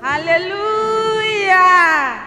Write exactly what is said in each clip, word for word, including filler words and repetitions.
Hallelujah.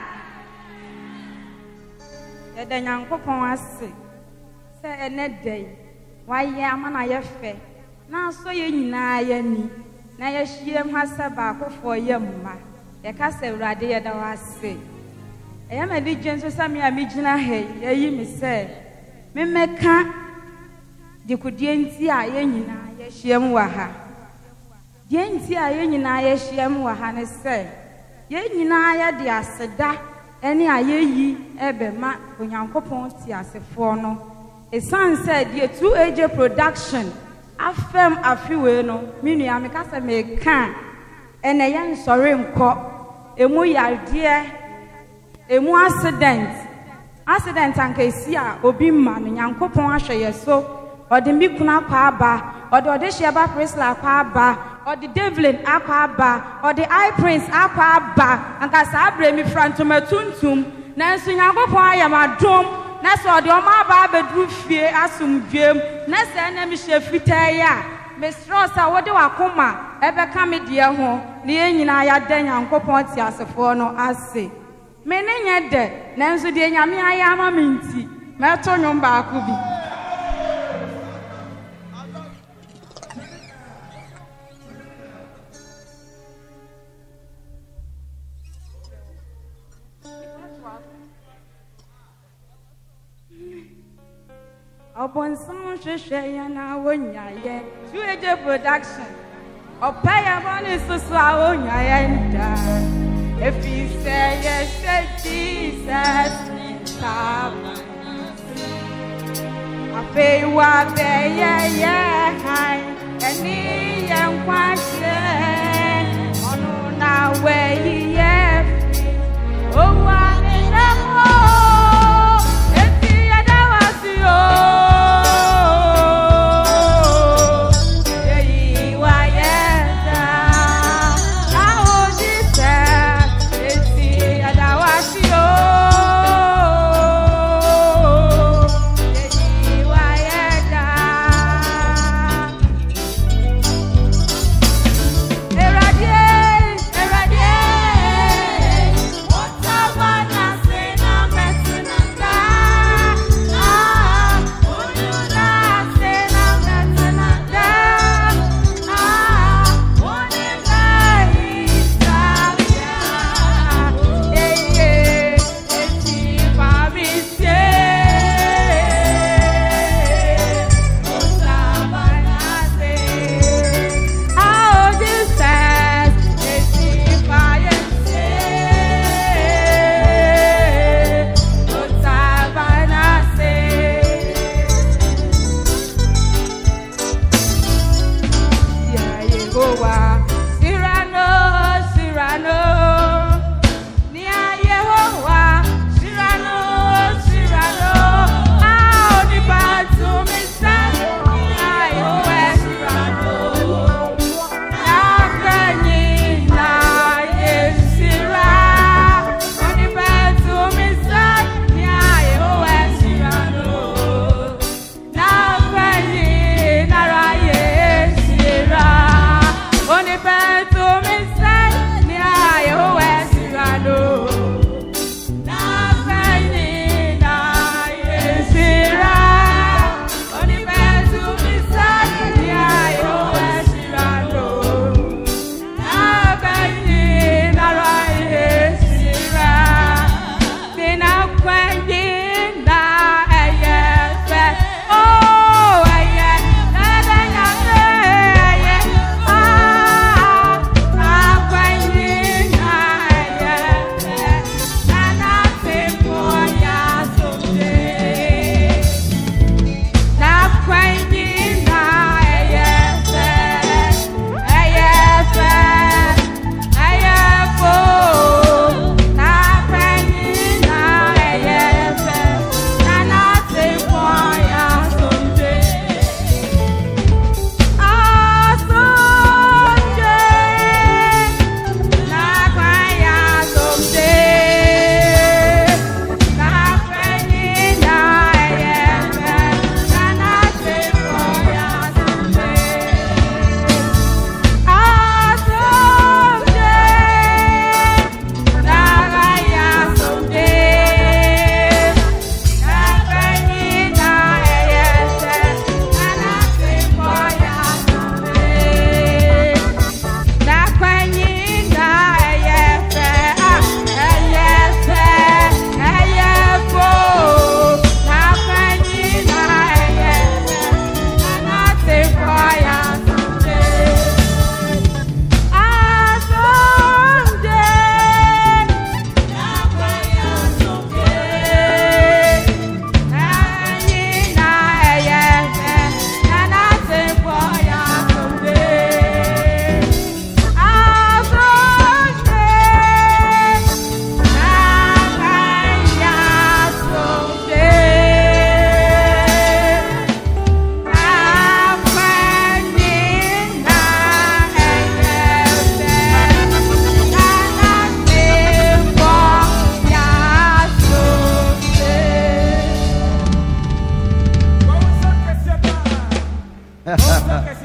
Yeda Nyankopon ase. Se ene day. Wa ye amana ye fe. Na so ye nyina ye ni. Na ye hiem ha se ba akofo ye mma. Ye ka se Awurade ye da wa ase. Eya me di jenso sa me a me gina he. Ye yi me se. Me meka dikudie nti a ye nyina ye hiem wa ha. Die nti a ye nyina ye hiem wa ha ne se. Ye nyina ye de aseda ene a ye yi ebe ma Onyankopon ti asefo no. Esan said ye two A J production afem afiwe no minu ya me kasa me kan ene ye nsore nko emu yarde emu accident accident anka esi a obi ma no Nyankopon ahwe so ode mi kuna kwa aba ode ode hye Priscilla kwa aba ode Devlin akwa aba ode I Prince akwa aba anka sa abre mi frantoma tuntum na nso Nyankopon ayamadom na so de o ma ba bedru fie asumdwem na se na mi hye fitae a me strosa wo de wakoma ebeka me de ho na ye nyina ya da Nyankopon ti asefo no ase me ne nye de na nso de nyame aya ama me nti me to nwom ba ko bi upon some share na wonya ye two A J production opaya money so so wonya ye nda if he say yes say Jesus come ape wa be ye ye hai eni ye nkwache onu na we ye oh wa ni na mo eti ya da wasi o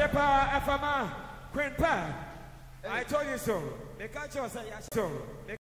Shepa Afama Queen Pa. I told you so. They catch us. So.